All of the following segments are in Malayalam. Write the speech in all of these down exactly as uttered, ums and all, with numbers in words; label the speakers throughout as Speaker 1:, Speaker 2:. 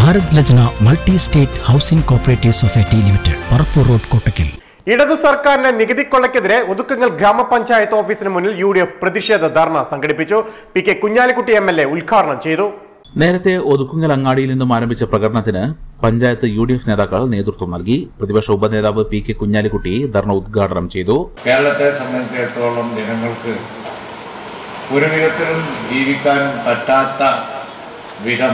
Speaker 1: Bharat Lajna multi state housing cooperative society limited, Parappur road, Kottakkal.
Speaker 2: ഇടത് സർക്കാരിന്റെ നികുതി കൊള്ളയ്ക്കെതിരെ ഒതുക്കങ്ങൾ ഗ്രാമപഞ്ചായത്ത് ഓഫീസിന് മുന്നിൽ യു ഡി എഫ് പ്രതിഷേധ ധർണ സംഘടിപ്പിച്ചു. P K Kunhalikutty M L A ഉദ്ഘാടനം ചെയ്തു.
Speaker 3: നേരത്തെ ഒതുക്കുങ്ങൽ അങ്ങാടിയിൽ നിന്നും ആരംഭിച്ച പ്രകടനത്തിന് പഞ്ചായത്ത് യു ഡി എഫ് നേതാക്കൾ നേതൃത്വം നൽകി. പ്രതിപക്ഷ ഉപനേതാവ് പി കെ കുഞ്ഞാലിക്കുട്ടി ധർണ ഉദ്ഘാടനം ചെയ്തു.
Speaker 4: കേരളത്തെ സംബന്ധിച്ചിടത്തോളം ജനങ്ങൾക്ക് ഒരു വിധത്തിലും ജീവിക്കാൻ പറ്റാത്ത വിധം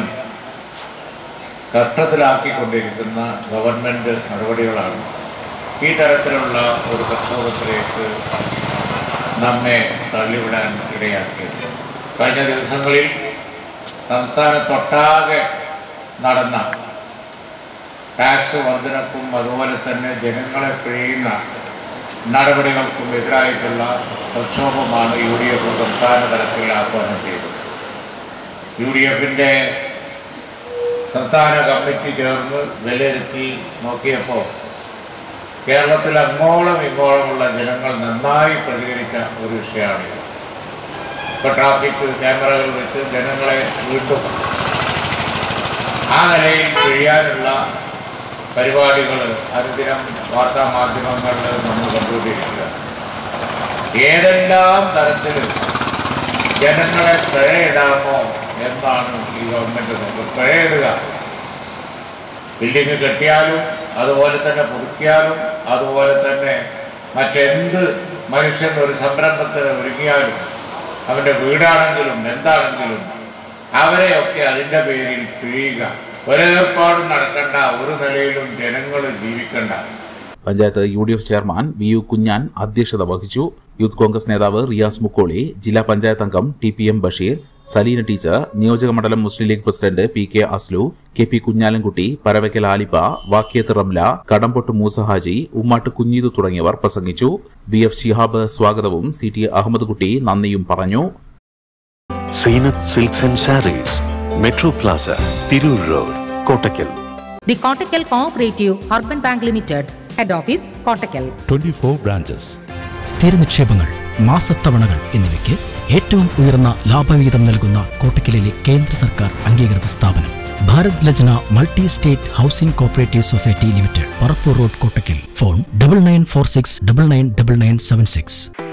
Speaker 4: കഷ്ടത്തിലാക്കിക്കൊണ്ടിരിക്കുന്ന ഗവൺമെന്റ് നടപടികളാണ് ഈ തരത്തിലുള്ള ഒരു പ്രക്ഷോഭത്തിലേക്ക് നമ്മെ തള്ളിവിടാൻ ഇടയാക്കിയത്. കഴിഞ്ഞ ദിവസങ്ങളിൽ സംസ്ഥാനത്തൊട്ടാകെ നടന്ന ടാക്സ് വർധനക്കും അതുപോലെ തന്നെ ജനങ്ങളെ പിഴിയുന്ന നടപടികൾക്കും എതിരായിട്ടുള്ള പ്രക്ഷോഭമാണ് യു ഡി എഫ് സംസ്ഥാന തലത്തിൽ ആഹ്വാനം ചെയ്തത്. യു ഡി എഫിൻ്റെ സംസ്ഥാന കമ്മിറ്റി ചേർന്ന് വിലയിരുത്തി നോക്കിയപ്പോൾ കേരളത്തിൽ അങ്ങോളം ഇങ്ങോളമുള്ള ജനങ്ങൾ നന്നായി പ്രതികരിച്ച ഒരു വിഷയമാണിത്. ഇപ്പോൾ ട്രാഫിക് ക്യാമറകൾ വെച്ച് ജനങ്ങളെ വീണ്ടും ആ നിലയിൽ ചെയ്യാനുള്ള പരിപാടികൾ അനുദിനം വാർത്താ മാധ്യമങ്ങളിൽ നമ്മൾ കണ്ടുകൊണ്ടിരിക്കുക. ഏതെല്ലാം തരത്തിൽ ജനങ്ങളെ പിഴയിടാമോ എന്നാണ് ഈ ഗവൺമെൻറ് നോക്കുക. പിഴയിടുക, ബിൽഡിങ് കെട്ടിയാലും അതുപോലെ തന്നെ പുതുക്കിയാലും അതുപോലെ തന്നെ മറ്റെന്ത് മനുഷ്യൻ ഒരു സംരംഭത്തിന് ഒരുങ്ങിയാലും അവൻ്റെ വീടാണെങ്കിലും എന്താണെങ്കിലും അവരെയൊക്കെ അതിൻ്റെ പേരിൽ പിഴിയുക. ഒരേർപ്പാടും നടക്കണ്ട, ഒരു നിലയിലും ജനങ്ങൾ ജീവിക്കണ്ട.
Speaker 3: Panchayat U D F chairman V U Kunhan അധ്യക്ഷത വഹിച്ചു. യൂത്ത് കോൺഗ്രസ് നേതാവ് റിയാസ് മുക്കോളി, ജില്ലാ പഞ്ചായത്ത് അംഗം T P M Basheer, Saleena teacher, നിയോജക മണ്ഡലം Muslim League president P K Aslu, K P Kunhalankutty, Paravakkal Alippa, Vakkiyath Ramla, Kadambott Moosahaji, Ummatt Kunheethu തുടങ്ങിയവർ പ്രസംഗിച്ചു. ബി എഫ് ഷിഹാബ് സ്വാഗതവും സി ടി അഹമ്മദ് കുട്ടി നന്ദിയും പറഞ്ഞു.
Speaker 5: Zeenath silks and saris, metro plaza, Tirur road, Kottakkal.
Speaker 6: The Kottakkal cooperative urban bank limited, head office Kottakkal.
Speaker 5: twenty-four branches.
Speaker 1: സ്ഥിര നിക്ഷേപങ്ങൾ, മാസത്തവണകൾ എന്നിവയ്ക്ക് ഏറ്റവും ഉയർന്ന ലാഭവിഹിതം നൽകുന്ന കോട്ടക്കലിലെ കേന്ദ്ര സർക്കാർ അംഗീകൃത സ്ഥാപനം Bharat Lajna multi state housing cooperative society limited, Parappur road, Kottakkal. Phone double nine four six double nine double nine seven six.